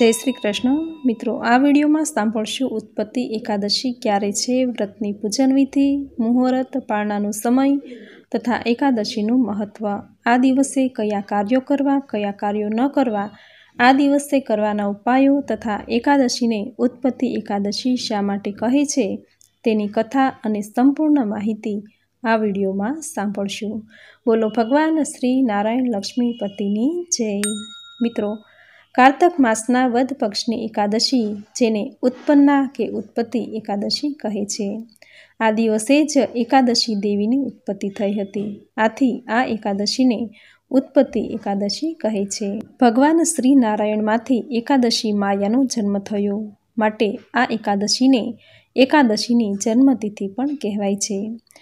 जय श्री कृष्ण। मित्रों, आ वीडियो में सांभळशो उत्पत्ति एकादशी क्यारे छे, व्रतनी पूजन विधि, मुहूर्त, पाळनानो समय तथा एकादशीनुं महत्व, आ दिवसे कया कार्यो करवा, कया कार्यो न करवा, आ दिवसे करवाना उपायो तथा एकादशीने उत्पत्ति एकादशी शा माटे कहे छे तेनी कथा अने संपूर्ण माहिती आ वीडियो में सांभळशो। बोलो भगवान श्री नारायण लक्ष्मीपतिनी जय। मित्रों, कार्तक मासना वद पक्षनी एकादशी जेने उत्पन्ना के उत्पत्ति एकादशी कहे छे। आ दिवसे ज एकादशी देवीनी उत्पत्ति थई हती, आथी आ एकादशीने उत्पत्ति एकादशी कहे छे। भगवान श्री नारायण माथी एकादशी मायानो जन्म थयो, माटे आ एकादशीने एकादशीनी जन्मतिथि पण कहेवाय छे।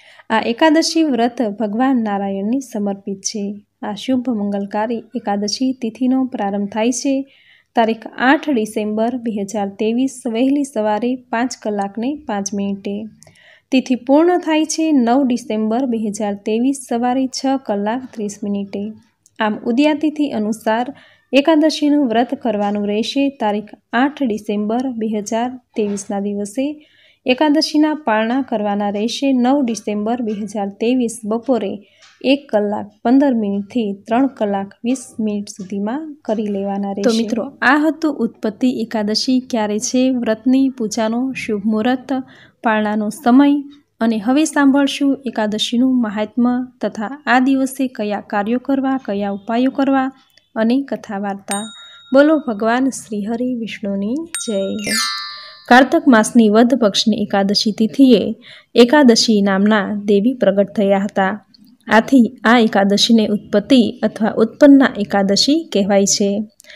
आ एकादशी व्रत भगवान नारायणने समर्पित छे। आ शुभ मंगलकारी एकादशी तिथिनो प्रारंभ थाय छे तारीख 8 डिसेम्बर 2023 वहेली सवारे 5 कलाकने 5 मिनिटे। तिथि पूर्ण थाय छे 9 डिसेम्बर 2023 सवारे 6 कलाक 30 मिनिटे। आम उदयातिथि अनुसार एकादशीनुं व्रत करवानुं रहेशे। तारीख 8 डिसेम्बर 2023 ना दिवसे एकादशीना पाळना करवाना रहेशे। 9 डिसेम्बर 2023 बपोरे 1 कलाक 15 मिनिट थी 3 कलाक 20 मिनिट सुधीमां करी लेवाना रहेशे। तो मित्रों, आ हतुं उत्पत्ति एकादशी क्यारे छे, व्रतनी पूजानो शुभ मुहूर्त, पाळनानो समय अने हवे सांभळशुं एकादशीनुं महात्म्य तथा आ दिवसे कया कार्यो करवा, कया उपायो करवा अने कथा वार्ता। बोलो भगवान श्री हरि विष्णुनी जय। कार्तक मासनी वद पक्षनी एकादशी तिथिए एकादशी नामना देवी प्रगट थया हता, आथी आ एकादशीने उत्पत्ति अथवा उत्पन्ना एकादशी कहेवाय छे।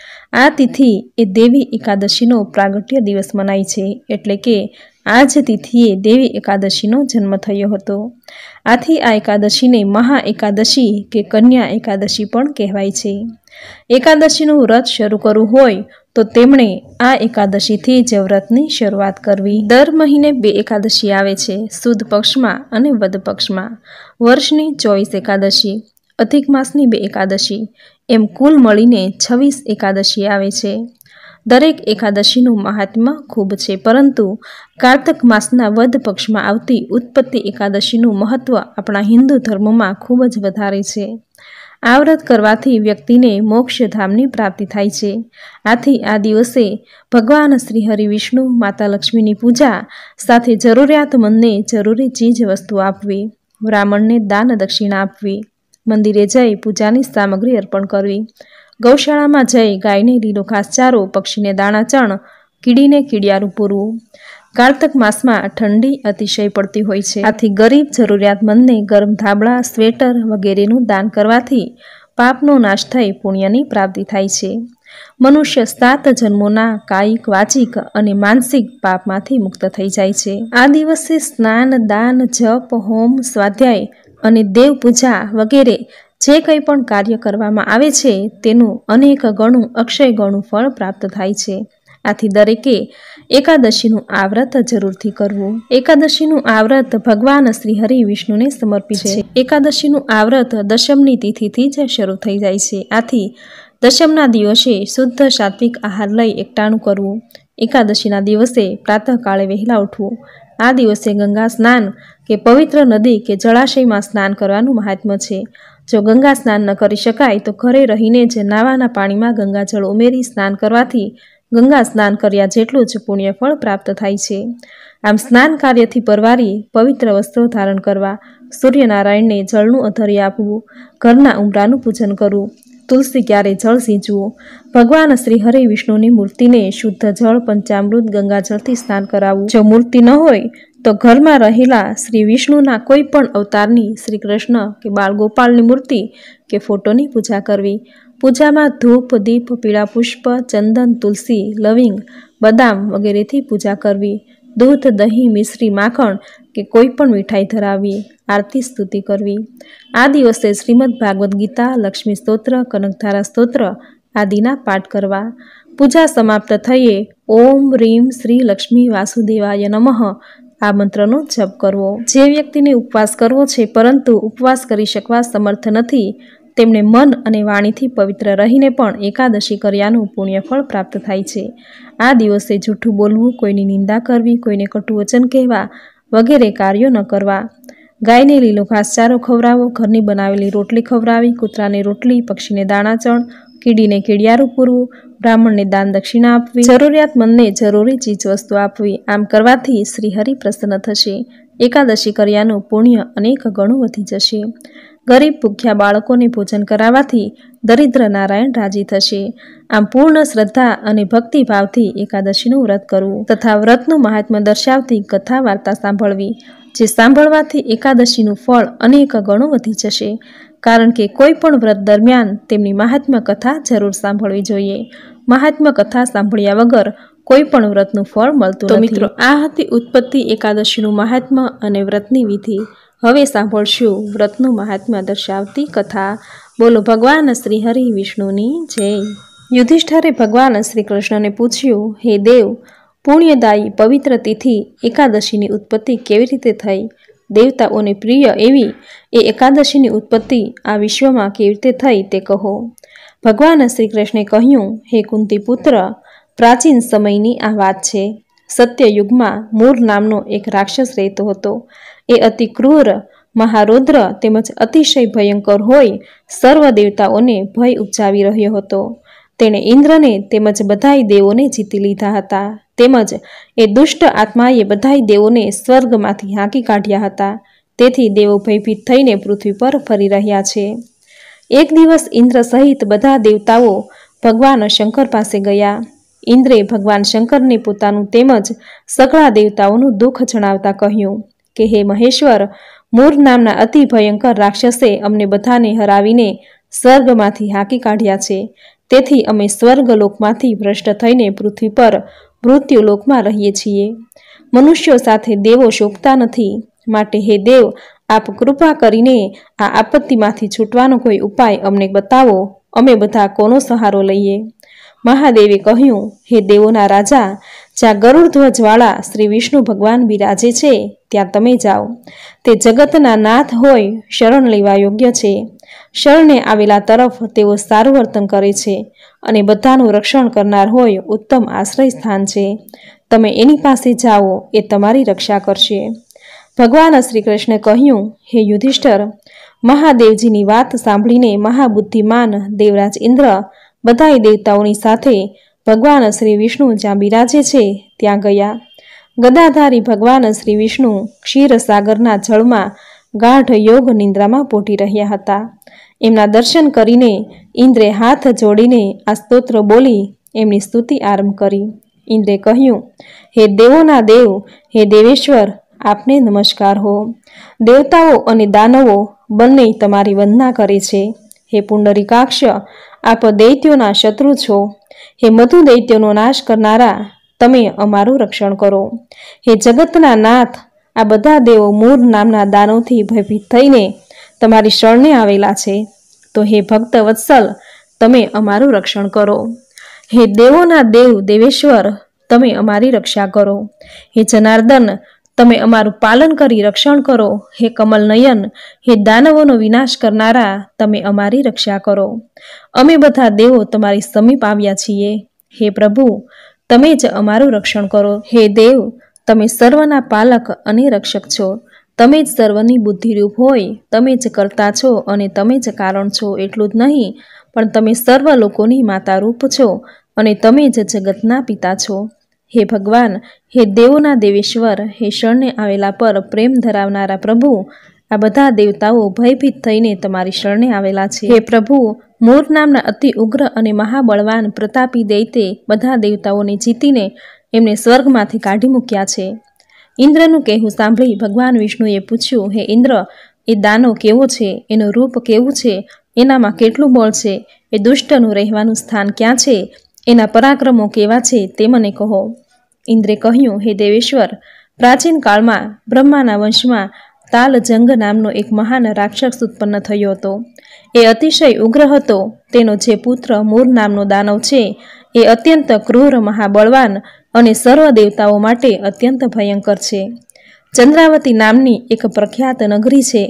आ तिथि ए देवी एकादशीनो प्रागट्य दिवस मनाय छे, एटले के आज तिथिए देवी एकादशीनो जन्म थयो हतो। आथी आ एकादशीने महा एकादशी के कन्या एकादशी पण कहेवाय छे। एकादशीनुं व्रत शरू करवुं होय तो तेमणे आ एकादशीथी ज व्रतनी शरूआत करवी। दर महीने 2 एकादशी आवे छे, सुद पक्षमां अने वद पक्षमां। वर्षनी 24 एकादशी, अधिक मासनी 2 एकादशी, एम कुल मळीने 26 एकादशी आवे छे। दरेक एकादशीनुं महात्म्य खूब छे, परंतु कार्तक मासना वद पक्षमां आवती उत्पत्ति एकादशीनुं महत्व आपणा हिंदू धर्ममां खूब ज वधारे छे। आ व्रत करवाथी व्यक्तिने मोक्षधामनी प्राप्ति थाय छे। आथी आ दिवसे भगवान श्री हरि विष्णु माता लक्ष्मीनी पूजा साथे जरूरियातमंदने जरूरी चीज वस्तु आपवी, ब्राह्मणने दान दक्षिणा आपवी, मंदिरे जई पूजानी सामग्री अर्पण करवी, गौशाळामां जई गायने लीलो घासचारो, पक्षीने दाणा चण, कीડીને કીડિયારું પૂરવું। कार्तक मासमां ठंडी अतिशय पड़ती होय छे, आथी गरीब जरूरियातमंदने गरम धाबळा, स्वेटर वगैरेनुं दान करवाथी पापनो नाश थई पुण्यनी प्राप्ति थाय छे। मनुष्य 7 जन्मोना कायिक, वाचिक अने मानसिक पापमांथी मुक्त थई जाय छे। आ दिवसे स्नान, दान, जप, होम, स्वाध्याय अने देव पूजा वगैरे जे कंई पण कार्य करवामां आवे छे तेनुं अनेक गणुं अक्षय गणुं फळ प्राप्त थाय छे। आथी दरेके एकादशीनुं आ व्रत जरूरथी करवुं। एकादशीनुं आ व्रत भगवान श्री हरि विष्णुने समर्पित छे। एकादशीनुं आ व्रत दशमनी तिथिथी ज शरू थई जाय छे। आथी दशमना दिवसे शुद्ध सात्विक आहार लई एकटाणुं करवुं। एकादशीना दिवसे प्रातःकाळे वहेला उठवुं। आ दिवसे गंगा स्नान के पवित्र नदी के जलाशयमां स्नान करवानुं महात्म्य छे। जो गंगा स्नान न करी शकाय तो घरे रहीने ज नावाना पाणीमां गंगाजळ उमेरी स्नान करवाथी गंगा स्नान कर्या जेटलुं ज पुण्यफळ प्राप्त थाय छे। आम स्नान कार्यथी परवारी पवित्र वस्त्रो धारण करवा, सूर्यनारायणने जळनुं अधर्य आपवुं, घરના ઉંબરાનું પૂજન કરવું, तुलसी क्यारे जळ सींचवुं, भगवान श्री हरि विष्णुनी मूर्तिने शुद्ध जळ, पंचामृत, गंगाजळथी स्नान करावुं। जो मूर्ति न होय तो घरमां रहेला श्री विष्णुना कोई पण अवतारनी, श्री कृष्ण के बाळ गोपालनी मूर्ति के फोटोनी पूजा करवी। पूजामां धूप, दीप, पीळा पुष्प, चंदन, तुलसी, लविंग, बदाम वगैरेथी पूजा करवी। दूध, दही, मिश्री, माखण के कोई पण मीठाई धरावी। आरती स्तुति करवी। आ दिवसे श्रीमद भागवत गीता, लक्ष्मी स्तोत्र, कनकधारा स्तोत्र आदिना पाठ करवा। पूजा समाप्त थये ओम ह्रीम श्री लक्ष्मी वासुदेवाय नमः आ मंत्रनो जप करवो। जे व्यक्तिने उपवास करवो छे परंतु उपवास करी शकवा समर्थ नथी તેમણે મન અને વાણીથી પવિત્ર રહીને પણ એકાદશી કર્યાનું પુણ્યફળ પ્રાપ્ત થાય છે. આ દિવસે જૂઠું બોલવું, કોઈની નિંદા કરવી, કોઈને કટુ વચન કહેવા વગેરે કાર્યો ન કરવા. ગાયને લીલો ઘાસચારો ખવડાવો, ઘરની બનાવેલી રોટલી ખવડાવી, કૂતરાને રોટલી, પક્ષીને દાણાચણ, કીડીને કીડિયારું પૂરવું, બ્રાહ્મણને દાન દક્ષિણા આપવી, જરૂરિયાતમંદને જરૂરી ચીજવસ્તુ આપવી. આમ કરવાથી શ્રી હરિ પ્રસન્ન થશે. એકાદશી કર્યાનું પુણ્ય અનેક ગણું વધી જશે. ગરીબ ભૂખ્યા બાળકોને ભોજન કરાવવાથી દરિદ્ર નારાયણ રાજી થશે. આમ પૂર્ણ શ્રદ્ધા અને ભક્તિભાવથી એકાદશીનું વ્રત કરવું તથા વ્રતનું મહાત્મ્ય દર્શાવતી કથા વાર્તા સાંભળવી, જે સાંભળવાથી એકાદશીનું ફળ અનેક ગણું વધી જશે. કારણ કે કોઈ પણ વ્રત દરમિયાન તેમની મહાત્મ્ય કથા જરૂર સાંભળવી જોઈએ. મહાત્મ્ય કથા સાંભળ્યા વગર કોઈ પણ વ્રતનું ફળ મળતું નથી. તો મિત્રો, આ હતી ઉત્પત્તિ એકાદશીનું મહાત્મ્ય અને વ્રતની વિધિ. હવે સાંભળશું વ્રતનું મહાત્મ્ય દર્શાવતી કથા. બોલો ભગવાન શ્રી હરિ વિષ્ણુની જય. યુધિષ્ઠરે ભગવાન શ્રી કૃષ્ણને પૂછ્યું, હે દેવ, પુણ્યદાયી પવિત્ર તિથિ એકાદશીની ઉત્પત્તિ કેવી રીતે થઈ? દેવતાઓને પ્રિય એવી એ એકાદશીની ઉત્પત્તિ આ વિશ્વમાં કેવી રીતે થઈ તે કહો. ભગવાન શ્રી કૃષ્ણે કહ્યું, હે કુંતી પુત્ર, પ્રાચીન સમયની આ વાત છે. સત્યયુગમાં મૂર નામનો એક રાક્ષસ રહેતો હતો. એ અતિ ક્રૂર, મહારૌદ્ર તેમજ અતિશય ભયંકર હોય સર્વ દેવતાઓને ભય ઉપજાવી રહ્યો હતો. તેણે ઇન્દ્રને તેમજ બધાય દેવોને જીતી લીધા હતા. તેમજ એ દુષ્ટ આત્માએ બધાય દેવોને સ્વર્ગમાંથી હાંકી કાઢ્યા હતા. તેથી દેવો ભયભીત થઈને પૃથ્વી પર ફરી રહ્યા છે. એક દિવસ ઇન્દ્ર સહિત બધા દેવતાઓ ભગવાન શંકર પાસે ગયા. ઇન્દ્રે ભગવાન શંકરને પોતાનું તેમજ સઘળા દેવતાઓનું દુઃખ જણાવતા કહ્યું કે હે મહેશ્વર, મૂર નામના અતિ ભયંકર રાક્ષસે અમને બધાને હરાવીને સ્વર્ગમાંથી હાંકી કાઢ્યા છે. તેથી અમે સ્વર્ગલોકમાંથી ભ્રષ્ટ થઈને પૃથ્વી પર મૃત્યુલોકમાં રહીએ છીએ. મનુષ્યો સાથે દેવો શોભતા નથી. માટે હે દેવ, આપ કૃપા કરીને આ આપત્તિમાંથી છૂટવાનો કોઈ ઉપાય અમને બતાવો. અમે બધા કોનો સહારો લઈએ? મહાદેવે કહ્યું, હે દેવોના રાજા, જ્યાં ગરુડધ્વજવાળા શ્રી વિષ્ણુ ભગવાન બિરાજે છે ત્યાં તમે જાઓ. તે જગતના નાથ હોય, શરણ લેવા યોગ્ય છે. શરણે આવેલા તરફ તેઓ સારું વર્તન કરે છે અને બધાનું રક્ષણ કરનાર હોય ઉત્તમ આશ્રય સ્થાન છે. તમે એની પાસે જાઓ, એ તમારી રક્ષા કરશે. ભગવાન શ્રી કૃષ્ણે કહ્યું, હે યુધિષ્ઠર, મહાદેવજીની વાત સાંભળીને મહાબુદ્ધિમાન દેવરાજ ઇન્દ્ર બધાય દેવતાઓની સાથે ભગવાન શ્રી વિષ્ણુ જ્યાં બિરાજે છે ત્યાં ગયા. ગદાધારી ભગવાન શ્રી વિષ્ણુ ક્ષીરસાગરના જળમાં ગાઢ યોગ નિંદ્રામાં પોઢી રહ્યા હતા. એમના દર્શન કરીને ઇન્દ્રે હાથ જોડીને આ સ્તોત્ર બોલી એમની સ્તુતિ આરંભ કરી. ઇન્દ્રે કહ્યું, હે દેવોના દેવ, હે દેવેશ્વર, આપને નમસ્કાર હો. દેવતાઓ અને દાનવો બંને તમારી વંદના કરે છે. હે પુંડરીકાક્ષ, આપ દૈત્યોના શત્રુ છો. હે મધુ દૈત્યોનો નાશ કરનારા, તમે અમારું રક્ષણ કરો. હે જગતના નાથ, આ બધા દેવો મૂર નામના દાનવથી ભયભીત થઈને તમારી શરણે આવેલા છે. તો હે ભક્ત વત્સલ, તમે અમારું રક્ષણ કરો. હે દેવોના દેવ દેવેશ્વર, તમે અમારી રક્ષા કરો. હે જનાર્દન, તમે અમારું પાલન કરી રક્ષણ કરો. હે કમલ નયન, હે દાનવોનો વિનાશ કરનારા, તમે અમારી રક્ષા કરો. અમે બધા દેવો તમારી સમીપ આવ્યા છીએ. હે પ્રભુ, તમે જ અમારું રક્ષણ કરો. હે દેવ, તમે સર્વના પાલક અને રક્ષક છો. તમે જ સર્વની બુદ્ધિરૂપ હોય. તમે જ કરતા છો અને તમે જ કારણ છો. એટલું જ નહીં, પણ તમે સર્વ લોકોની માતા રૂપ છો અને તમે જ જગતના પિતા છો. હે ભગવાન, હે દેવોના દેવેશ્વર, હે શરણે આવેલા પર પ્રેમ ધરાવનારા પ્રભુ, આ બધા દેવતાઓ ભયભીત થઈને તમારી શરણે આવેલા છે. હે પ્રભુ, મૂર નામના અતિ ઉગ્ર અને મહાબળવાન પ્રતાપી દૈત્યે બધા દેવતાઓને જીતીને એમને સ્વર્ગમાંથી કાઢી મૂક્યા છે. ઇન્દ્રનું કહેવું સાંભળી ભગવાન વિષ્ણુએ પૂછ્યું, હે ઇન્દ્ર, એ દાનવ કેવો છે? એનું રૂપ કેવું છે? એનામાં કેટલું બળ છે? એ દુષ્ટનું રહેવાનું સ્થાન ક્યાં છે? એના પરાક્રમો કેવા છે તે મને કહો. ઇન્દ્રે કહ્યું, હે દેવેશ્વર, પ્રાચીન કાળમાં બ્રહ્માના વંશમાં તાલજંગ નામનો એક મહાન રાક્ષસ ઉત્પન્ન થયો હતો. એ અતિશય ઉગ્ર હતો. તેનો જે પુત્ર મૂર નામનો દાનવ છે એ અત્યંત ક્રૂર, મહાબળવાન અને સર્વ દેવતાઓ માટે અત્યંત ભયંકર છે. ચંદ્રાવતી નામની એક પ્રખ્યાત નગરી છે.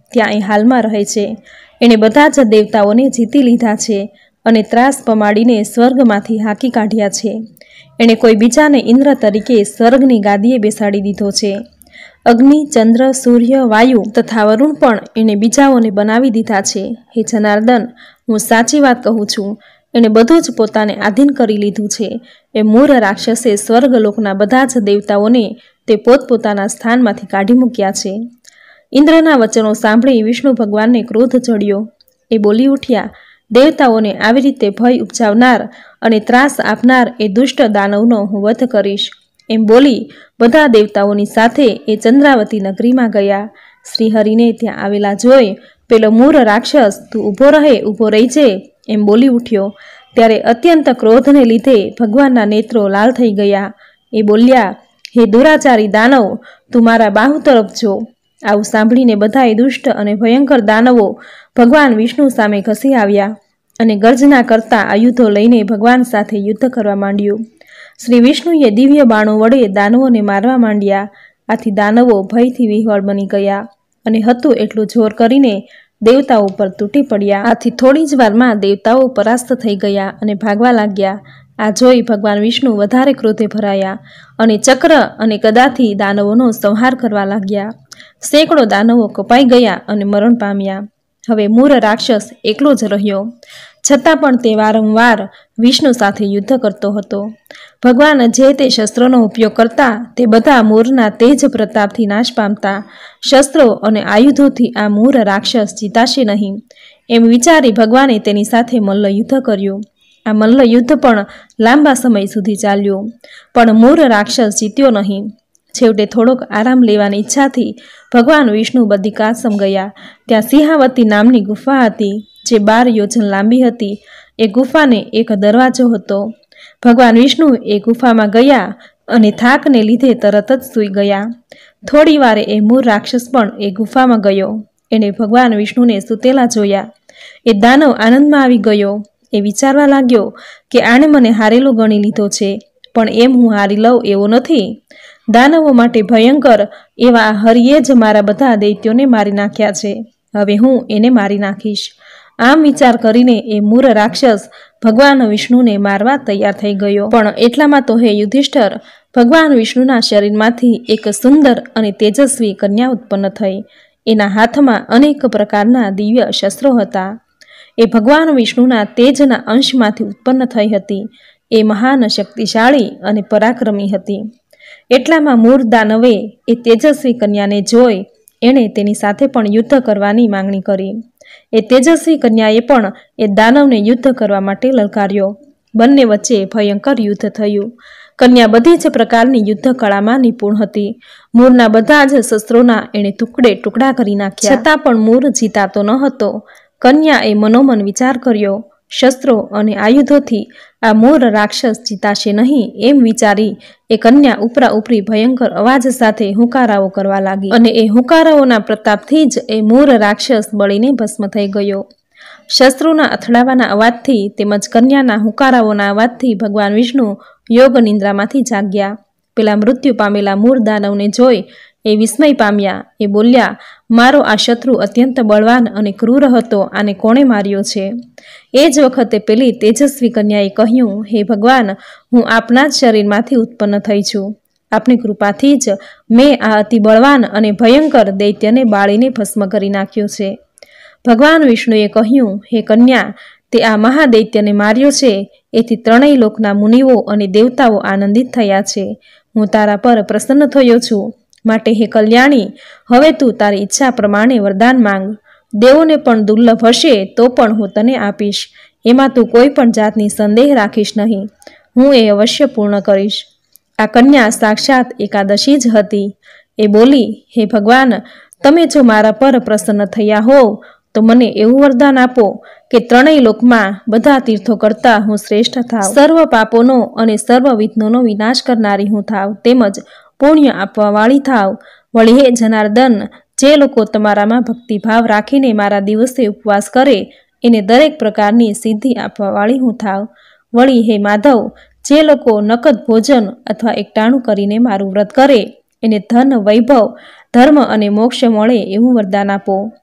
ત્યાં એ હાલમાં રહે છે. એણે બધા જ દેવતાઓને જીતી લીધા છે અને ત્રાસ પમાડીને સ્વર્ગમાંથી હાંકી કાઢ્યા છે. એણે કોઈ બીજાને ઇન્દ્ર તરીકે સ્વર્ગની ગાદીએ બેસાડી દીધો છે. અગ્નિ, ચંદ્ર, સૂર્ય, વાયુ તથા વરુણ પણ એણે બીજાઓને બનાવી દીધા છે. હે જનાર્દન, હું સાચી વાત કહું છું. એણે બધું જ પોતાને આધીન કરી લીધું છે. એ મૂર રાક્ષસે સ્વર્ગલોકના બધા જ દેવતાઓને તે પોતપોતાના સ્થાનમાંથી કાઢી મૂક્યા છે. ઇન્દ્રના વચનો સાંભળી વિષ્ણુ ભગવાનને ક્રોધ ચડ્યો. એ બોલી ઉઠ્યા, દેવતાઓને આવી રીતે ભય ઉપજાવનાર અને ત્રાસ આપનાર એ દુષ્ટ દાનવનો હું વધ કરીશ. એમ બોલી બધા દેવતાઓની સાથે એ ચંદ્રાવતી નગરીમાં ગયા. શ્રીહરિને ત્યાં આવેલા જોઈ પેલો મૂર રાક્ષસ તું ઊભો રહેજે એમ બોલી ઉઠ્યો. ત્યારે અત્યંત ક્રોધને લીધે ભગવાનના નેત્રો લાલ થઈ ગયા. એ બોલ્યા, હે દુરાચારી દાનવ, તું મારા બાહુ તરફ જો. આવું સાંભળીને બધાએ દુષ્ટ અને ભયંકર દાનવો ભગવાન વિષ્ણુ સામે ઘસી આવ્યા અને ગર્જના કરતા આયુધો લઈને ભગવાન સાથે યુદ્ધ કરવા માંડ્યું. શ્રી વિષ્ણુએ દિવ્ય બાણો વડે દાનવોને મારવા માંડ્યા. આથી દાનવો ભયથી વિહવળ બની ગયા અને હતું એટલું જોર કરીને દેવતાઓ પર તૂટી પડ્યા. આથી થોડી જ વારમાં દેવતાઓ પરાસ્ત થઈ ગયા અને ભાગવા લાગ્યા. આ જોઈ ભગવાન વિષ્ણુ વધારે ક્રોધે ભરાયા અને ચક્ર અને ગદાથી દાનવોનો સંહાર કરવા લાગ્યા. સેંકડો દાનવો કપાઈ ગયા અને મરણ પામ્યા. હવે મૂર રાક્ષસ એકલો જ રહ્યો. છતાં પણ તે વારંવાર વિષ્ણુ સાથે યુદ્ધ કરતો હતો. ભગવાન જે તે શસ્ત્રોનો ઉપયોગ કરતા તે બધા મૂરના તેજ પ્રતાપથી નાશ પામતા. શસ્ત્રો અને આયુધોથી આ મૂર રાક્ષસ જીતાશે નહીં એમ વિચારી ભગવાને તેની સાથે મલ્લયુદ્ધ કર્યું. આ મલ્લયુદ્ધ પણ લાંબા સમય સુધી ચાલ્યું, પણ મૂર રાક્ષસ જીત્યો નહીં. છેવટે થોડોક આરામ લેવાની ઈચ્છાથી ભગવાન વિષ્ણુ બદ્રિકાશ્રમ ગયા. ત્યાં સિંહાવતી નામની ગુફા હતી જે 12 યોજન લાંબી હતી. એ ગુફાને એક દરવાજો હતો. ભગવાન વિષ્ણુ એ ગુફામાં ગયા અને થાકને લીધે તરત જ સૂઈ ગયા. થોડી વારે એ મૂર રાક્ષસ પણ એ ગુફામાં ગયો. એણે ભગવાન વિષ્ણુને સૂતેલા જોયા. એ દાનવ આનંદમાં આવી ગયો. એ વિચારવા લાગ્યો કે આણે મને હારેલો ગણી લીધો છે, પણ એમ હું હારી લઉં એવો નથી. દાનવો માટે ભયંકર એવા હરિએ જ મારા બધા દૈત્યોને મારી નાખ્યા છે. હવે હું એને મારી નાખીશ. આમ વિચાર કરીને એ મૂર રાક્ષસ ભગવાન વિષ્ણુને મારવા તૈયાર થઈ ગયો. પણ એટલામાં તો હે યુધિષ્ઠર, ભગવાન વિષ્ણુના શરીરમાંથી એક સુંદર અને તેજસ્વી કન્યા ઉત્પન્ન થઈ. એના હાથમાં અનેક પ્રકારના દિવ્ય શસ્ત્રો હતા. એ ભગવાન વિષ્ણુના તેજના અંશમાંથી ઉત્પન્ન થઈ હતી. એ મહાન શક્તિશાળી અને પરાક્રમી હતી. એટલામાં મૂર દાનવે એ તેજસ્વી કન્યાને જોઈ એણે તેની સાથે પણ યુદ્ધ કરવાની માંગણી કરી. એ તેજસ્વી કન્યાએ પણ એ દાનવને યુદ્ધ કરવા માટે લલકાર્યો. બંને વચ્ચે ભયંકર યુદ્ધ થયું. કન્યા બધી જ પ્રકારની યુદ્ધ કળામાં નિપુણ હતી. મૂરના બધા જ શસ્ત્રોના એણે ટુકડા કરી નાખ્યા. છતાં પણ મૂર જીતાતો ન હતો. કન્યાએ મનોમન વિચાર કર્યો, શસ્ત્રો અને આયુધોથી આ મૂર રાક્ષસ જીતાશે નહીં એમ વિચારી એ કન્યા ઉપરા ઉપરી ભયંકર અવાજ સાથે હુંકારાઓ કરવા લાગી અને એ હુંકારાઓના પ્રતાપથી જ એ મૂર રાક્ષસ બળીને ભસ્મ થઈ ગયો. શસ્ત્રોના અથડાવાના અવાજથી તેમજ કન્યાના હુંકારાઓના અવાજથી ભગવાન વિષ્ણુ યોગ નિંદ્રામાંથી જાગ્યા. પેલા મૃત્યુ પામેલા મૂર દાનવને જોઈ એ વિસ્મય પામ્યા. એ બોલ્યા, મારો આ શત્રુ અત્યંત બળવાન અને ક્રૂર હતો, આને કોણે માર્યો છે? એ જ વખતે પેલી તેજસ્વી કન્યાએ કહ્યું, હે ભગવાન, હું આપના જ શરીરમાંથી ઉત્પન્ન થઈ છું. આપની કૃપાથી જ મેં આ અતિ બળવાન અને ભયંકર દૈત્યને બાળીને ભસ્મ કરી નાખ્યો છે. ભગવાન વિષ્ણુએ કહ્યું, હે કન્યા, તે આ મહાદૈત્યને માર્યો છે એથી ત્રણેય લોકના મુનિઓ અને દેવતાઓ આનંદિત થયા છે. હું તારા પર પ્રસન્ન થયો છું. માટે હે કલ્યાણી, હવે તું તારી ઈચ્છા પ્રમાણે વરદાન માંગ. દેવોને પણ દુર્લભ હશે તો પણ હું તને આપીશ. એમાં તું કોઈ પણ જાતની સંદેહ રાખીશ નહીં. હું એ અવશ્ય પૂર્ણ કરીશ. આ કન્યા સાક્ષાત એકાદશી જ હતી. એ બોલી, હે ભગવાન, તમે જો મારા પર પ્રસન્ન થયા હોવ તો મને એવું વરદાન આપો કે ત્રણેય લોકમાં બધા તીર્થો કરતાં હું શ્રેષ્ઠ થાવ, સર્વ પાપોનો અને સર્વ વિઘ્નોનો વિનાશ કરનારી હું થાવ, તેમજ પુણ્ય આપવાવાળી થાવ. વળી હે જનાર્દન, જે લોકો તમારામાં ભક્તિભાવ રાખીને મારા દિવસે ઉપવાસ કરે એને દરેક પ્રકારની સિદ્ધિ આપવાવાળી હું થાવ. વળી હે માધવ, જે લોકો નકદ ભોજન અથવા એકટાણું કરીને મારું વ્રત કરે એને ધન, વૈભવ, ધર્મ અને મોક્ષ મળે એવું વરદાન આપો.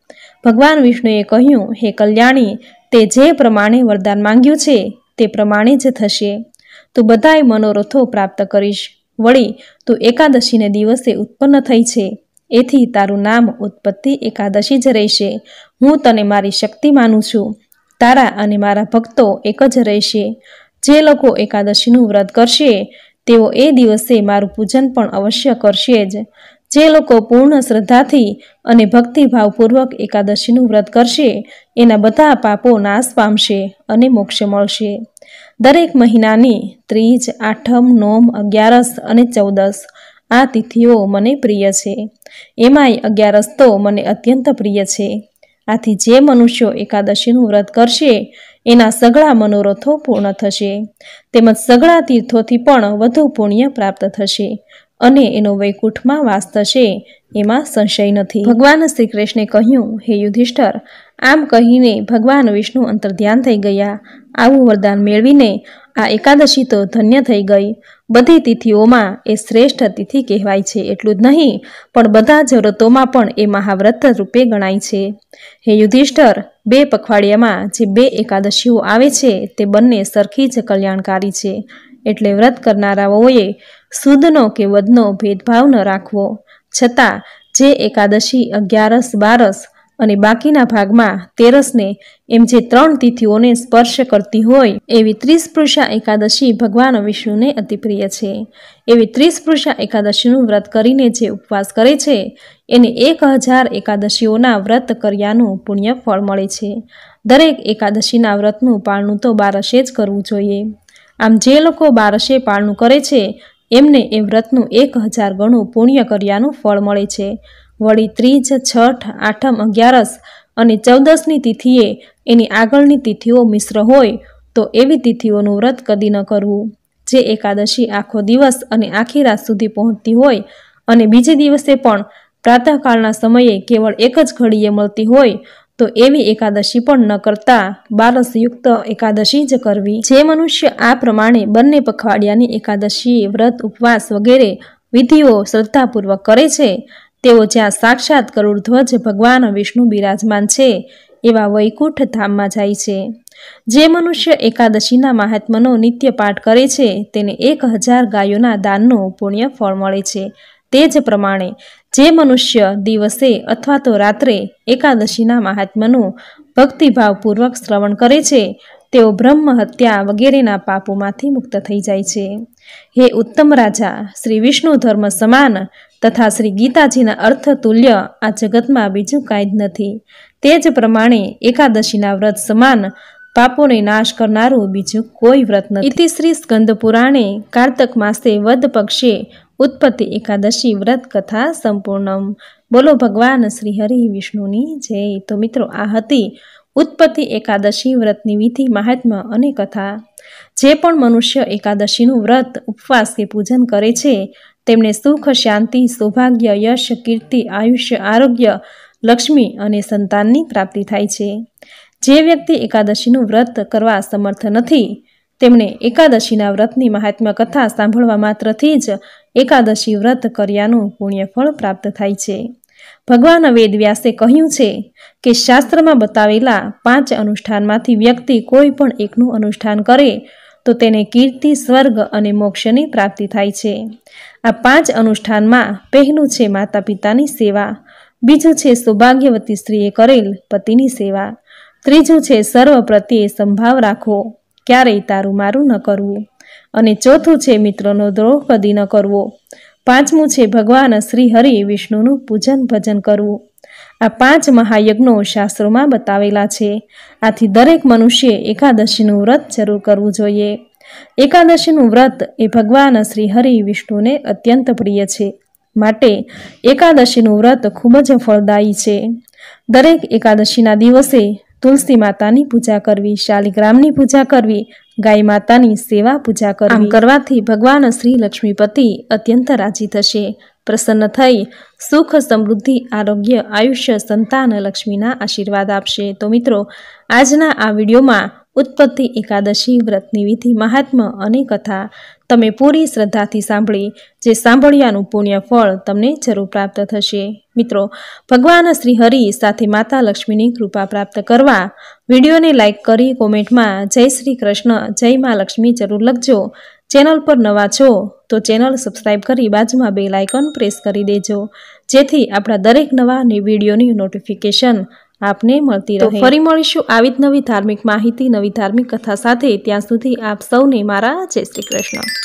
ભગવાન વિષ્ણુએ કહ્યું, હે કલ્યાણી, તે જે પ્રમાણે વરદાન માંગ્યું છે તે પ્રમાણે જ થશે. તું બધાય મનોરથો પ્રાપ્ત કરીશ. વળી તું એકાદશીને દિવસે ઉત્પન્ન થઈ છે, એથી તારું નામ ઉત્પત્તિ એકાદશી જ રહેશે. હું તને મારી શક્તિ માનું છું. તારા અને મારા ભક્તો એક જ રહેશે. જે લોકો એકાદશીનું વ્રત કરશે તેઓ એ દિવસે મારું પૂજન પણ અવશ્ય કરશે જ. જે લોકો પૂર્ણ શ્રદ્ધાથી અને ભક્તિભાવપૂર્વક એકાદશીનું વ્રત કરશે એના બધા પાપો નાશ પામશે અને મોક્ષ મળશે. દરેક મહિનાની ત્રીજ, આઠમ, નોમ, 11 અને 14 આ તિથિઓ મને પ્રિય છે. એમાંય 11 તો મને અત્યંત પ્રિય છે. આથી જે મનુષ્યો એકાદશીનું વ્રત કરશે એના સઘળા મનોરથો પૂર્ણ થશે, તેમજ સઘળા તીર્થોથી પણ વધુ પુણ્ય પ્રાપ્ત થશે અને એનો વૈકુંઠમાં વાસ થશે, એમાં સંશય નથી. ભગવાન શ્રી કૃષ્ણે કહ્યું, હે યુધિષ્ઠર, આમ કહીને ભગવાન વિષ્ણુ અંતર્ધ્યાન થઈ ગયા. આવું વરદાન મેળવીને આ એકાદશી તો ધન્ય થઈ ગઈ. બધી તિથિઓમાં એ શ્રેષ્ઠ તિથિ કહેવાય છે. એટલું જ નહીં, પણ બધા જ વ્રતોમાં પણ એ મહાવ્રત રૂપે ગણાય છે. હે યુધિષ્ઠર, 2 પખવાડિયામાં જે 2 એકાદશીઓ આવે છે તે બંને સરખી જ કલ્યાણકારી છે. એટલે વ્રત કરનારાઓએ શુદ્ધનો કે વદનો ભેદભાવ ન રાખવો. છતાં જે એકાદશી 11, 12 અને બાકીના ભાગમાં 13ને એમ જે 3 તિથિઓને સ્પર્શ કરતી હોય એવી 30 પુરુષા એકાદશી ભગવાન વિષ્ણુને અતિ પ્રિય છે. એવી 30 પુરુષા એકાદશીનું વ્રત કરીને જે ઉપવાસ કરે છે એને 1000 એકાદશીઓના વ્રત કર્યાનું પુણ્ય ફળ મળે છે. દરેક એકાદશીના વ્રતનું પાળનું તો 12 જ કરવું જોઈએ. આમ જે લોકો 12 પાળનું કરે છે એમને એ વ્રતનું 1000 ગણું પુણ્ય કર્યાનું ફળ મળે છે. વળી ત્રીજ, છઠ, આઠમ, 11 અને 14ની તિથિએ એની આગળની તિથિઓ મિશ્ર હોય તો એવી તિથિઓનું વ્રત કદી ન કરવું. જે એકાદશી આખો દિવસ અને આખી રાત સુધી પહોંચતી હોય અને બીજે દિવસે પણ પ્રાતઃકાળના સમયે કેવળ એક જ ઘડીએ મળતી હોય તો એવી એકાદશી પણ ન કરતા 12 યુક્ત એકાદશી જ કરવી. જે મનુષ્ય આ પ્રમાણે બંને પખવાડિયાની એકાદશી, વ્રત, ઉપવાસ વગેરે વિધિઓ શ્રદ્ધાપૂર્વક કરે છે તેઓ જ્યાં સાક્ષાત ગરુડધ્વજ ભગવાન વિષ્ણુ બિરાજમાન છે એવા વૈકુંઠ ધામમાં જાય છે. જે મનુષ્ય એકાદશીના મહાત્મ્યનો નિત્ય પાઠ કરે છે તેને 1000 ગાયોના દાનનું પુણ્ય ફળ મળે છે. તે જ પ્રમાણે જે મનુષ્ય દિવસે અથવા તો રાત્રે એકાદશીના મહાત્મ્યનું ભક્તિભાવપૂર્વક શ્રવણ કરે છે તેઓ બ્રહ્મ હત્યા વગેરેના પાપોમાંથી મુક્ત થઈ જાય છે. હે ઉત્તમ રાજા, શ્રી વિષ્ણુ ધર્મ સમાન તથા શ્રી ગીતાજીના અર્થ તુલ્ય આ જગતમાં બીજું કાંઈ જ નથી. તે જ પ્રમાણે એકાદશીના વ્રત સમાન પાપોને નાશ કરનારું બીજું કોઈ વ્રત નથી. ઇતિ શ્રી સ્કંદ પુરાણે કાર્તક માસે વદ પક્ષે ઉત્પત્તિ એકાદશી વ્રત કથા સંપૂર્ણમ. બોલો ભગવાન શ્રી હરિ વિષ્ણુની જય. તો મિત્રો, આ હતી ઉત્પત્તિ એકાદશી વ્રતની વિધિ, મહાત્મ્ય અને કથા. જે પણ મનુષ્ય એકાદશીનું વ્રત, ઉપવાસ કે પૂજન કરે છે તેમને સુખ, શાંતિ, સૌભાગ્ય, યશ, કીર્તિ, આયુષ્ય, આરોગ્ય, લક્ષ્મી અને સંતાનની પ્રાપ્તિ થાય છે. જે વ્યક્તિ એકાદશીનું વ્રત કરવા સમર્થ નથી તેમણે એકાદશીના વ્રતની મહાત્મ્ય કથા સાંભળવા માત્રથી જ એકાદશી વ્રત કર્યાનું પુણ્યફળ પ્રાપ્ત થાય છે. ભગવાન વેદવ્યાસે કહ્યું છે કે શાસ્ત્રમાં બતાવેલા 5 અનુષ્ઠાનમાંથી વ્યક્તિ કોઈ પણ એકનું અનુષ્ઠાન કરે તો તેને કીર્તિ, સ્વર્ગ અને મોક્ષની પ્રાપ્તિ થાય છે. આ 5 અનુષ્ઠાનમાં પહેલું છે માતા પિતાની સેવા, બીજું છે સૌભાગ્યવતી સ્ત્રીએ કરેલ પતિની સેવા, ત્રીજું છે સર્વ પ્રત્યે સંભાવ રાખવો, ક્યારેય તારું મારું ન કરવું, અને ચોથું છે મિત્રનો દ્રોહ કદી ન કરવો, પાંચમું છે ભગવાન શ્રી હરિ વિષ્ણુનું પૂજન ભજન કરવું. આ 5 મહાયજ્ઞો શાસ્ત્રોમાં બતાવેલા છે. આથી દરેક મનુષ્યે એકાદશીનું વ્રત જરૂર કરવું જોઈએ. એકાદશીનું વ્રત એ ભગવાન શ્રી હરિ વિષ્ણુને અત્યંત પ્રિય છે. માટે એકાદશીનું વ્રત ખૂબ જ ફળદાયી છે. દરેક એકાદશીના દિવસે તુલસી માતાની પૂજા કરવી, શાલિગ્રામની પૂજા કરવી, ગાય માતાની સેવા પૂજા કરવી. આમ કરવાથી ભગવાન શ્રી લક્ષ્મીપતિ અત્યંત રાજી થશે, પ્રસન્ન થઈ સુખ, સમૃદ્ધિ, આરોગ્ય, આયુષ્ય, સંતાન, લક્ષ્મીના આશીર્વાદ આપશે. તો મિત્રો, આજના આ વિડીયોમાં ઉત્પત્તિ એકાદશી વ્રતની વિધિ, મહાત્મ્ય અને કથા તમે પૂરી શ્રદ્ધાથી સાંભળી, જે સાંભળ્યાનું પુણ્ય ફળ તમને જરૂર પ્રાપ્ત થશે। મિત્રો, ભગવાન શ્રી હરિ સાથે માતા લક્ષ્મીની કૃપા પ્રાપ્ત કરવા વિડીયોને લાઇક કરી કોમેન્ટમાં જય શ્રી કૃષ્ણ, જય મા લક્ષ્મી જરૂર લખજો। ચેનલ પર નવા છો તો ચેનલ સબસ્ક્રાઈબ કરી બાજુમાં બેલ આઇકોન પ્રેસ કરી દેજો, જેથી આપણા દરેક નવા વિડીયોની નોટિફિકેશન આપને મળતી રહે। ફરી મળીશું આવી જ નવી ધાર્મિક માહિતી, નવી ધાર્મિક કથા સાથે। ત્યાં સુધી આપ સૌને મારા જય શ્રી કૃષ્ણ।